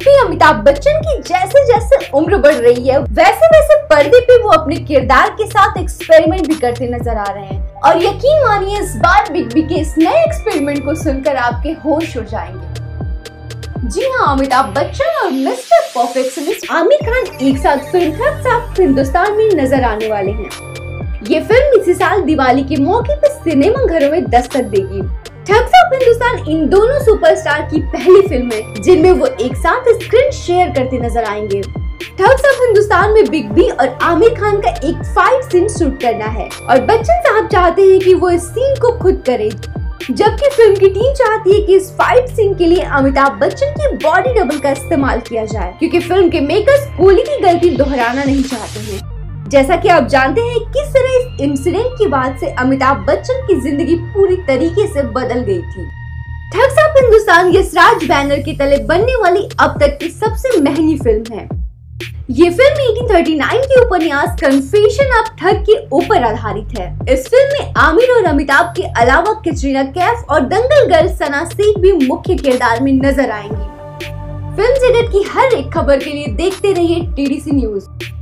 भी अमिताभ बच्चन की जैसे जैसे उम्र बढ़ रही है वैसे वैसे पर्दे पे वो अपने किरदार के साथ एक्सपेरिमेंट भी करते नजर आ रहे हैं। और यकीन मानिए इस बार बिग बी के इस नए एक्सपेरिमेंट को सुनकर आपके होश हो जाएंगे। जी हाँ, अमिताभ बच्चन और मिस्टर परफेक्शनिस्ट आमिर खान एक साथ फिल्म ठग्स ऑफ हिंदुस्तान में नजर आने वाले हैं। ये फिल्म इसी साल दिवाली के मौके पर सिनेमा घरों में दस्तक देगी। ठग्स ऑफ हिंदुस्तान इन दोनों सुपरस्टार की पहली फिल्म है जिनमें वो एक साथ स्क्रीन शेयर करते नजर आएंगे। ठग्स ऑफ हिंदुस्तान में बिग बी और आमिर खान का एक फाइट सीन शूट करना है और बच्चन साहब चाहते हैं कि वो इस सीन को खुद करे, जबकि फिल्म की टीम चाहती है कि इस फाइट सीन के लिए अमिताभ बच्चन की बॉडी डबल का इस्तेमाल किया जाए, क्योंकि फिल्म के मेकर्स कोहली की गलती दोहराना नहीं चाहते हैं। जैसा कि आप जानते हैं किस तरह इस इंसिडेंट के बाद से अमिताभ बच्चन की जिंदगी पूरी तरीके से बदल गई थी। Thugs of Hindustan Yashraj banner के तले बनने वाली अब तक की सबसे महंगी फिल्म है। ये फिल्म 1839 के उपन्यास कन्फेशन ऑफ ठग के ऊपर आधारित है। इस फिल्म में आमिर और अमिताभ के अलावा कैटरीना कैफ और दंगल गर्ल सना शेख भी मुख्य किरदार में नजर आएंगी। फिल्म जगत की हर एक खबर के लिए देखते रहिए TDC न्यूज।